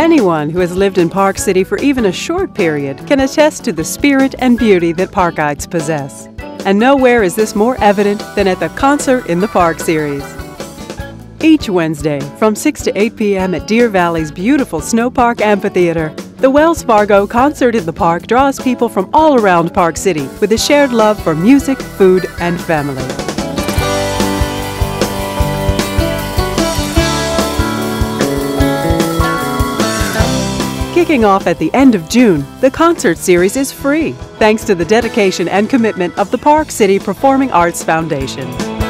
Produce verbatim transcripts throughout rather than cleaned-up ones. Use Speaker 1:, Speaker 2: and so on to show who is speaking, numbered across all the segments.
Speaker 1: Anyone who has lived in Park City for even a short period can attest to the spirit and beauty that Parkites possess. And nowhere is this more evident than at the Concert in the Park series. Each Wednesday from six to eight p m at Deer Valley's beautiful Snow Park Amphitheater, the Wells Fargo Concert in the Park draws people from all around Park City with a shared love for music, food, and family. Kicking off at the end of June, the concert series is free, thanks to the dedication and commitment of the Park City Performing Arts Foundation.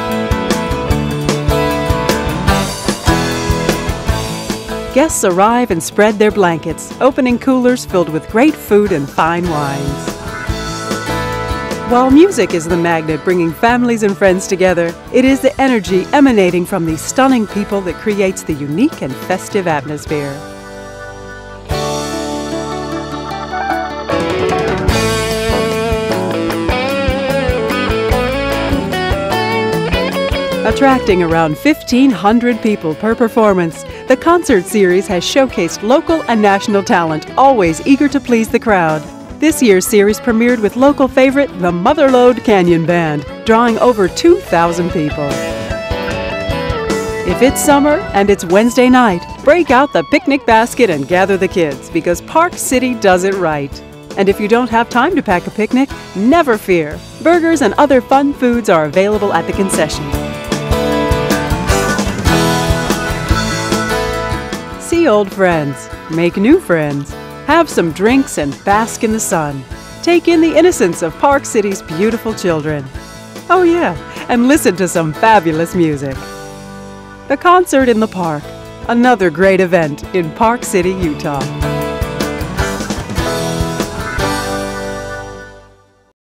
Speaker 1: Guests arrive and spread their blankets, opening coolers filled with great food and fine wines. While music is the magnet bringing families and friends together, it is the energy emanating from these stunning people that creates the unique and festive atmosphere. Attracting around fifteen hundred people per performance, the concert series has showcased local and national talent, always eager to please the crowd. This year's series premiered with local favorite, the Motherlode Canyon Band, drawing over two thousand people. If it's summer and it's Wednesday night, break out the picnic basket and gather the kids, because Park City does it right. And if you don't have time to pack a picnic, never fear. Burgers and other fun foods are available at the concession. See old friends, make new friends, have some drinks and bask in the sun. Take in the innocence of Park City's beautiful children. Oh yeah, and listen to some fabulous music. The Concert in the Park, another great event in Park City, Utah.